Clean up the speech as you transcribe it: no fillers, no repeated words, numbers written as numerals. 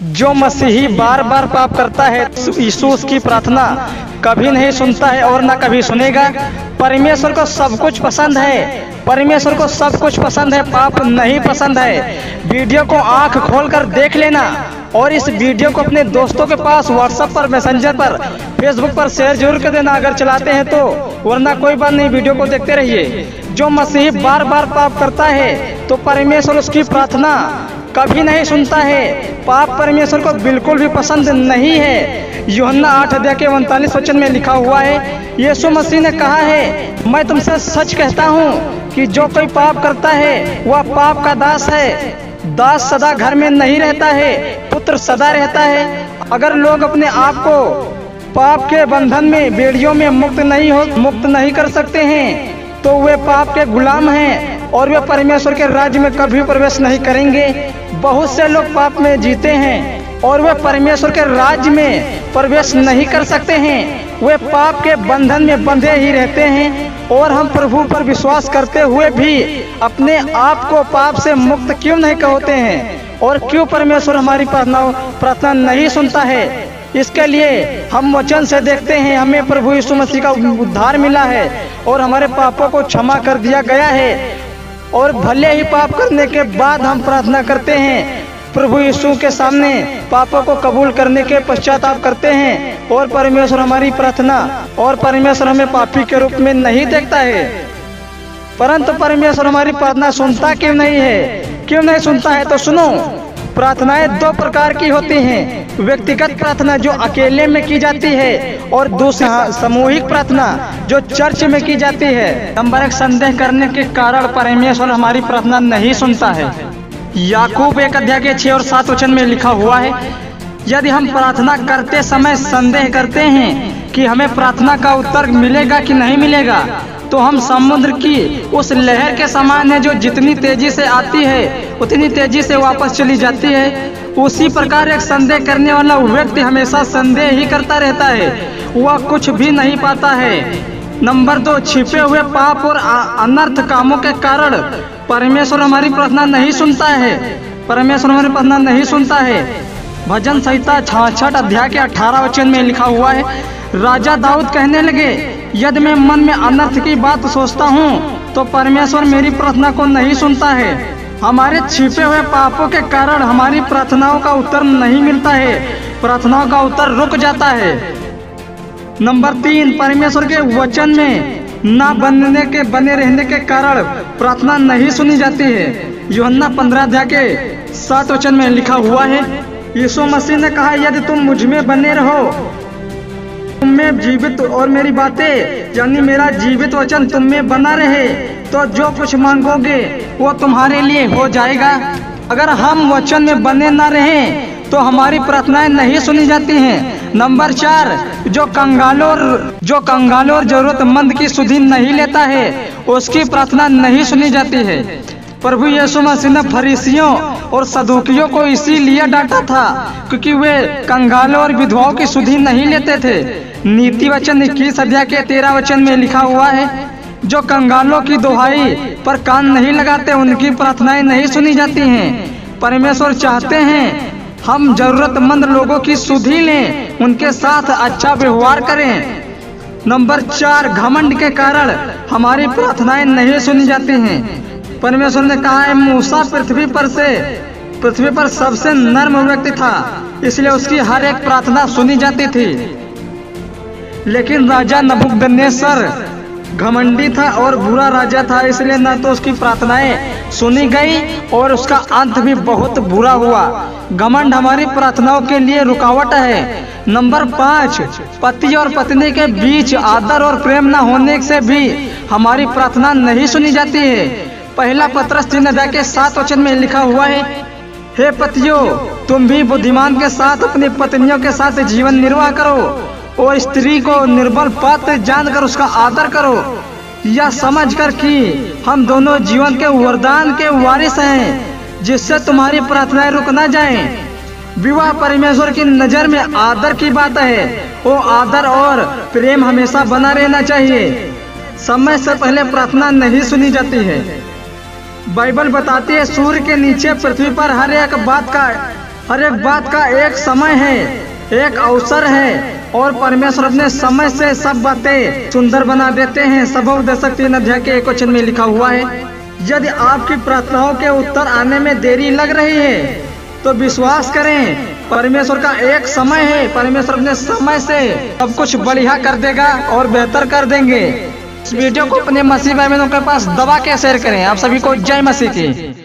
जो मसीही बार बार पाप करता है, यीशु उसकी प्रार्थना कभी नहीं सुनता है और ना कभी सुनेगा। परमेश्वर को सब कुछ पसंद है, परमेश्वर को सब कुछ पसंद है, पाप नहीं पसंद है। वीडियो को आंख खोलकर देख लेना और इस वीडियो को अपने दोस्तों के पास व्हाट्सएप पर, मैसेंजर पर, फेसबुक पर शेयर जरूर कर देना अगर चलाते हैं तो, वरना कोई बात नहीं, वीडियो को देखते रहिए। जो मसीही बार बार पाप करता है तो परमेश्वर उसकी प्रार्थना कभी नहीं सुनता है। पाप परमेश्वर को बिल्कुल भी पसंद नहीं है। यूहन्ना 8 अध्याय के 39 वचन में लिखा हुआ है, यीशु मसीह ने कहा है, मैं तुमसे सच कहता हूँ कि जो कोई पाप करता है वह पाप का दास है। दास सदा घर में नहीं रहता है, पुत्र सदा रहता है। अगर लोग अपने आप को पाप के बंधन में, बेड़ियों में मुक्त नहीं कर सकते हैं तो वे पाप के गुलाम हैं और वे परमेश्वर के राज्य में कभी प्रवेश नहीं करेंगे। बहुत से लोग पाप में जीते हैं और वे परमेश्वर के राज्य में प्रवेश नहीं कर सकते हैं। वे पाप के बंधन में बंधे ही रहते हैं और हम प्रभु पर विश्वास करते हुए भी अपने आप को पाप से मुक्त क्यों नहीं कहते हैं और क्यों परमेश्वर हमारी प्रार्थना नहीं सुनता है। इसके लिए हम वचन से देखते हैं, हमें प्रभु यीशु मसीह का उद्धार मिला है और हमारे पापों को क्षमा कर दिया गया है। और भले ही पाप करने के बाद हम प्रार्थना करते हैं, प्रभु यीशु के सामने पापों को कबूल करने के पश्चाताप करते हैं और परमेश्वर हमारी प्रार्थना और परमेश्वर हमें पापी के रूप में नहीं देखता है। परंतु परमेश्वर हमारी प्रार्थना सुनता क्यों नहीं है? क्यों नहीं सुनता है तो सुनो। प्रार्थनाएं दो प्रकार की होती हैं, व्यक्तिगत प्रार्थना जो अकेले में की जाती है और दूसरी सामूहिक प्रार्थना जो चर्च में की जाती है। नंबर 1, संदेह करने के कारण परमेश्वर हमारी प्रार्थना नहीं सुनता है। याकूब 1 अध्याय के 6 और 7 वचन में लिखा हुआ है, यदि हम प्रार्थना करते समय संदेह करते हैं कि हमें प्रार्थना का उत्तर मिलेगा कि नहीं मिलेगा, तो हम समुद्र की उस लहर के समान है जो जितनी तेजी से आती है उतनी तेजी से वापस चली जाती है। उसी प्रकार एक संदेह करने वाला व्यक्ति हमेशा संदेह ही करता रहता है, वह कुछ भी नहीं पाता है। नंबर 2, छिपे हुए पाप और अनर्थ कामों के कारण परमेश्वर हमारी प्रार्थना नहीं सुनता है। परमेश्वर हमारी प्रार्थना नहीं सुनता है। भजन संहिता 66 अध्याय के 18 वचन में लिखा हुआ है, राजा दाऊद कहने लगे, यदि मैं मन में अनर्थ की बात सोचता हूँ तो परमेश्वर मेरी प्रार्थना को नहीं सुनता है। हमारे छिपे हुए पापों के कारण हमारी प्रार्थनाओं का उत्तर नहीं मिलता है, प्रार्थनाओं का उत्तर रुक जाता है। नंबर 3, परमेश्वर के वचन में ना बने रहने के कारण प्रार्थना नहीं सुनी जाती है। यूहन्ना 15 अध्याय के 7 वचन में लिखा हुआ है, यीशु मसीह ने कहा, यदि तुम मुझ में बने रहो, तुम में जीवित और मेरी बातें यानी मेरा जीवित वचन तुम में बना रहे, तो जो कुछ मांगोगे वो तुम्हारे लिए हो जाएगा। अगर हम वचन में बने ना रहें तो हमारी प्रार्थनाएं नहीं सुनी जाती हैं। नंबर 4, जो कंगाल और जरूरतमंद की सुधि नहीं लेता है उसकी प्रार्थना नहीं सुनी जाती है। प्रभु यीशु मसीह ने फरीसियों और सदूकियों को इसीलिए डांटा था क्योंकि वे कंगालों और विधवाओं की सुधि नहीं लेते थे। नीति वचन 21 अध्याय के 13 वचन में लिखा हुआ है, जो कंगालों की दुहाई पर कान नहीं लगाते उनकी प्रार्थनाएं नहीं सुनी जाती हैं। परमेश्वर चाहते हैं हम जरूरतमंद लोगों की सुधि लें, उनके साथ अच्छा व्यवहार करें। नंबर 4, घमंड के कारण हमारी प्रार्थनाएं नहीं सुनी जाती हैं। परमेश्वर ने कहा है, मूसा पृथ्वी पर सबसे नर्म व्यक्ति था, इसलिए उसकी हर एक प्रार्थना सुनी जाती थी। लेकिन राजा नबूकदनेस्सर घमंडी था और बुरा राजा था, इसलिए न तो उसकी प्रार्थनाएं सुनी गई और उसका अंत भी बहुत बुरा हुआ। घमंड हमारी प्रार्थनाओं के लिए रुकावट है। नंबर 5, पति और पत्नी के बीच आदर और प्रेम न होने से भी हमारी प्रार्थना नहीं सुनी जाती है। पहला पत्रस 3 अध्याय के 7 वचन में लिखा हुआ है, हे पतियों, तुम भी बुद्धिमान के साथ अपनी पत्नियों के साथ जीवन निर्वाह करो और स्त्री को निर्बल पात्र जानकर उसका आदर करो, यह समझकर कि हम दोनों जीवन के वरदान के वारिस हैं, जिससे तुम्हारी प्रार्थनाएं रुक न जाएं। विवाह परमेश्वर की नजर में आदर की बात है, वो आदर और प्रेम हमेशा बना रहना चाहिए। समय से पहले प्रार्थना नहीं सुनी जाती है। बाइबल बताती है सूर्य के नीचे पृथ्वी पर हर एक बात का हर एक बात का एक समय है, एक अवसर है, और परमेश्वर अपने समय से सब बातें सुंदर बना देते हैं। सबोपदेशक 3 अध्याय के 1 वचन में लिखा हुआ है, यदि आपकी प्रार्थनाओं के उत्तर आने में देरी लग रही है तो विश्वास करें, परमेश्वर का एक समय है। परमेश्वर अपने समय से सब कुछ बढ़िया कर देगा और बेहतर कर देंगे। इस वीडियो को अपने मसीह भाई बहनों के पास दबा के शेयर करें। आप सभी को जय मसीह की।